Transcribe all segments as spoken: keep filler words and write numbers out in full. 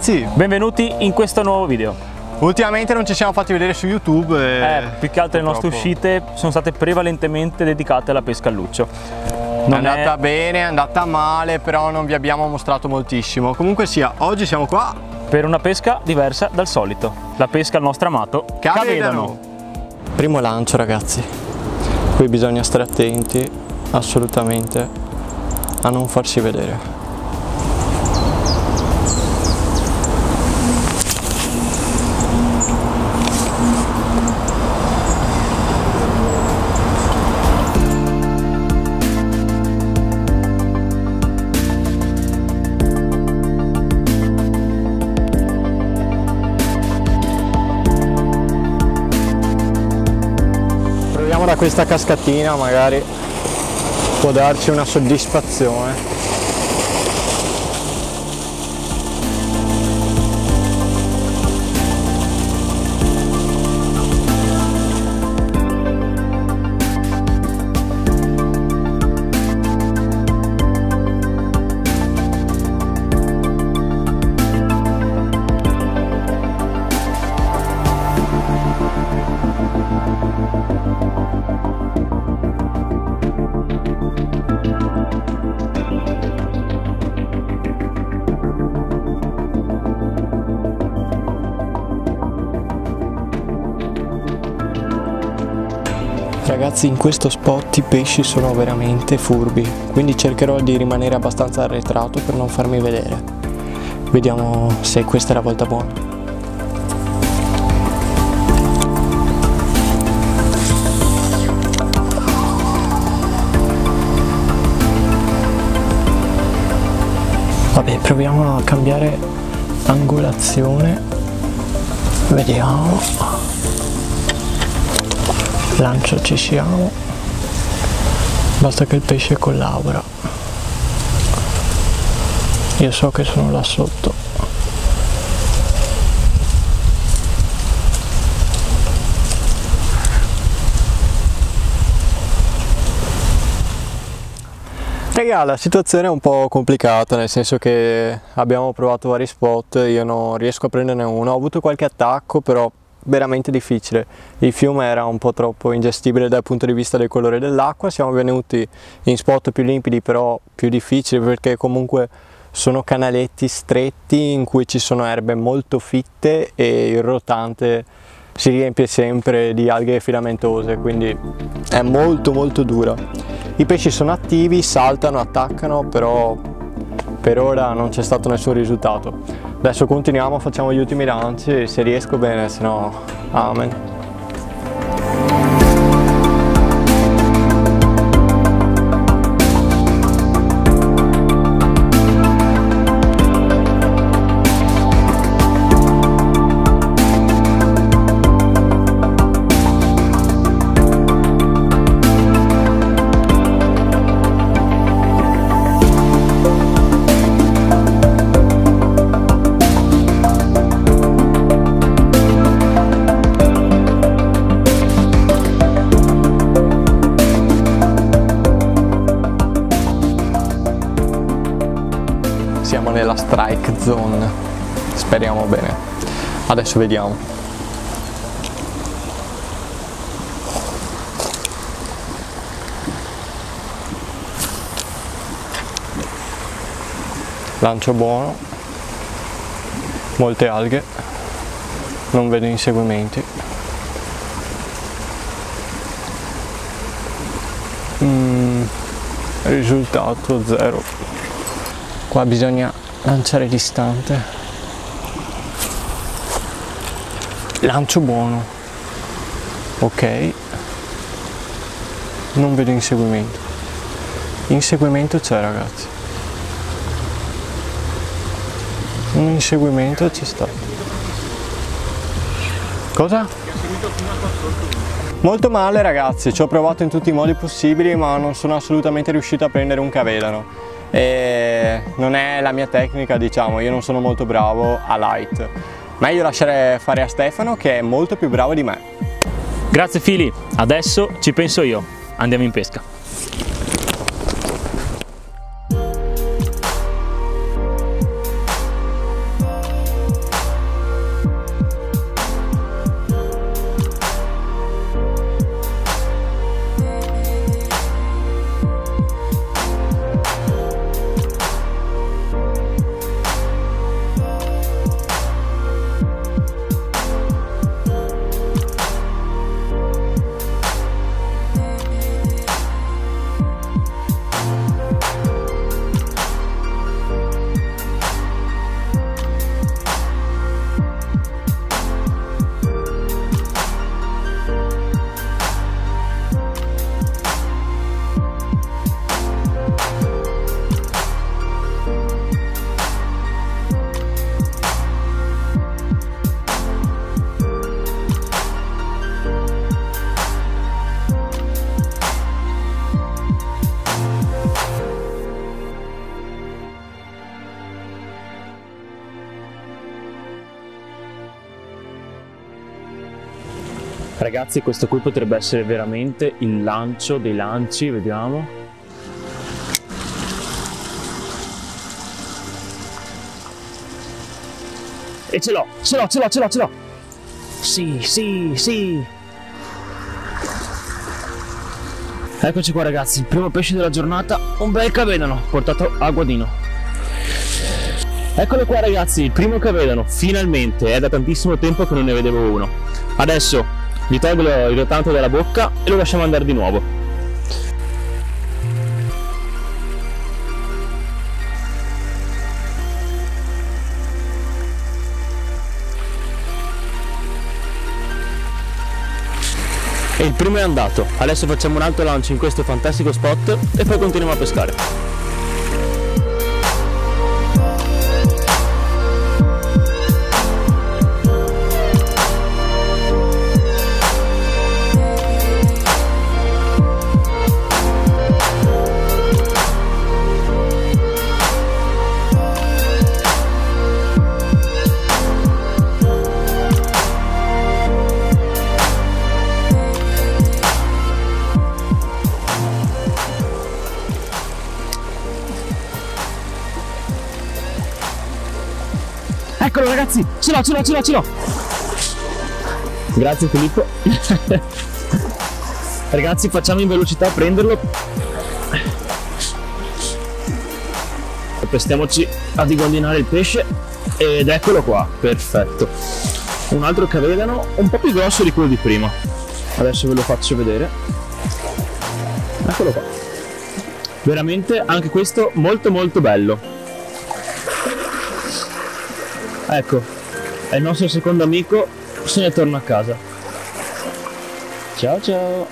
ragazzi, benvenuti in questo nuovo video. Ultimamente non ci siamo fatti vedere su YouTube e... Eh, più che altro le nostre uscite sono state prevalentemente dedicate alla pesca al luccio. Non è andata è... bene, è andata male, però non vi abbiamo mostrato moltissimo. Comunque sia, oggi siamo qua per una pesca diversa dal solito, la pesca al nostro amato Cavedano. Primo lancio ragazzi, qui bisogna stare attenti assolutamente a non farsi vedere. Da questa cascatina magari può darci una soddisfazione. Ragazzi, in questo spot i pesci sono veramente furbi, quindi cercherò di rimanere abbastanza arretrato per non farmi vedere. Vediamo se questa è la volta buona. Vabbè, proviamo a cambiare angolazione. Vediamo. Lancio, ci siamo, basta che il pesce collabora. Io so che sono là sotto. Raga, la situazione è un po' complicata, nel senso che abbiamo provato vari spot, io non riesco a prenderne uno, ho avuto qualche attacco però veramente difficile, il fiume era un po' troppo ingestibile dal punto di vista del colore dell'acqua, siamo venuti in spot più limpidi però più difficili perché comunque sono canaletti stretti in cui ci sono erbe molto fitte e il rotante si riempie sempre di alghe filamentose, quindi è molto molto dura. I pesci sono attivi, saltano, attaccano, però per ora non c'è stato nessun risultato. Adesso continuiamo, facciamo gli ultimi lanci, se riesco bene, se no amen. Siamo nella strike zone, speriamo bene. Adesso vediamo. Lancio buono, molte alghe, non vedo inseguimenti. Mm, risultato zero. Qua bisogna lanciare distante. Lancio buono. Ok. Non vedo inseguimento. Inseguimento c'è ragazzi. Un inseguimento c'è stato. Cosa? Molto male ragazzi, ci ho provato in tutti i modi possibili ma non sono assolutamente riuscito a prendere un cavedano. E non è la mia tecnica, diciamo, io non sono molto bravo a light. Meglio lasciare fare a Stefano che è molto più bravo di me. Grazie Fili, adesso ci penso io, andiamo in pesca. Ragazzi, questo qui potrebbe essere veramente il lancio dei lanci, vediamo. E ce l'ho, ce l'ho, ce l'ho, ce l'ho, ce l'ho! Sì, sì, sì! Eccoci qua ragazzi, il primo pesce della giornata, un bel cavedano, portato a guadino. Eccolo qua ragazzi, il primo cavedano, finalmente, è da tantissimo tempo che non ne vedevo uno. Adesso gli tolgo il rotante dalla bocca e lo lasciamo andare di nuovo. E il primo è andato. Adesso facciamo un altro lancio in questo fantastico spot e poi continuiamo a pescare. Eccolo ragazzi, ce l'ho, ce l'ho, ce l'ho, ce l'ho! Grazie Filippo. Ragazzi, facciamo in velocità a prenderlo. Prestiamoci ad inguadinare il pesce ed eccolo qua, perfetto. Un altro cavedano un po' più grosso di quello di prima. Adesso ve lo faccio vedere. Eccolo qua. Veramente anche questo molto molto bello. Ecco, è il nostro secondo amico, se ne torna a casa. Ciao ciao!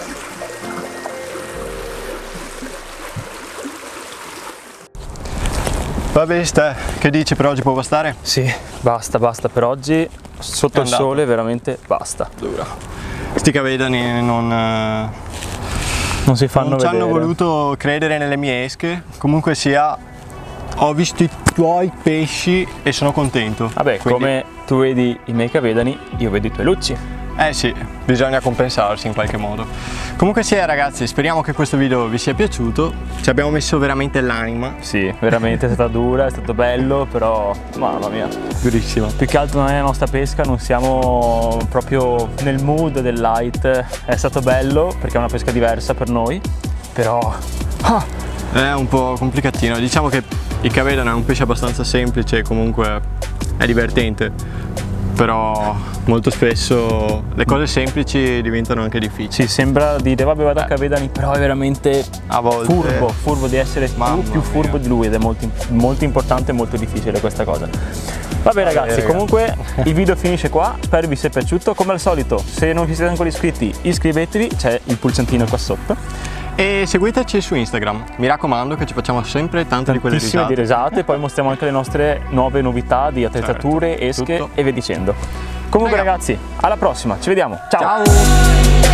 Va bene, Ste, che dici, per oggi può bastare? Sì, basta, basta per oggi. Sotto il sole veramente basta. Dura. Sti cavedani non... non si fanno non vedere. ci hanno voluto credere nelle mie esche. Comunque sia, ho visto i tuoi pesci e sono contento. Vabbè, quindi... come tu vedi i miei cavedani, io vedo i tuoi lucci. Eh sì, bisogna compensarsi in qualche modo. Comunque sia ragazzi, speriamo che questo video vi sia piaciuto. Ci abbiamo messo veramente l'anima. Sì, veramente è stata dura, è stato bello, però mamma mia, durissimo. Più che altro non è la nostra pesca, non siamo proprio nel mood del light. È stato bello perché è una pesca diversa per noi, però... Ah, è un po' complicatino. Diciamo che il cavedano è un pesce abbastanza semplice e comunque è divertente, però molto spesso le cose semplici diventano anche difficili. Sì, sembra dire vabbè vado a cavedani, però è veramente a volte furbo, furbo di essere più, più furbo di lui ed è molto, molto importante e molto difficile questa cosa. Vabbè ragazzi, comunque il video finisce qua, spero vi sia piaciuto. Come al solito, se non vi siete ancora iscritti iscrivetevi, c'è il pulsantino qua sotto. E seguiteci su Instagram, mi raccomando che ci facciamo sempre tante di quelle risate. Tantissime di risate, poi mostriamo anche le nostre nuove novità di attrezzature, certo, esche tutto. E via dicendo. Comunque ragazzi, alla prossima, ci vediamo, ciao! Ciao.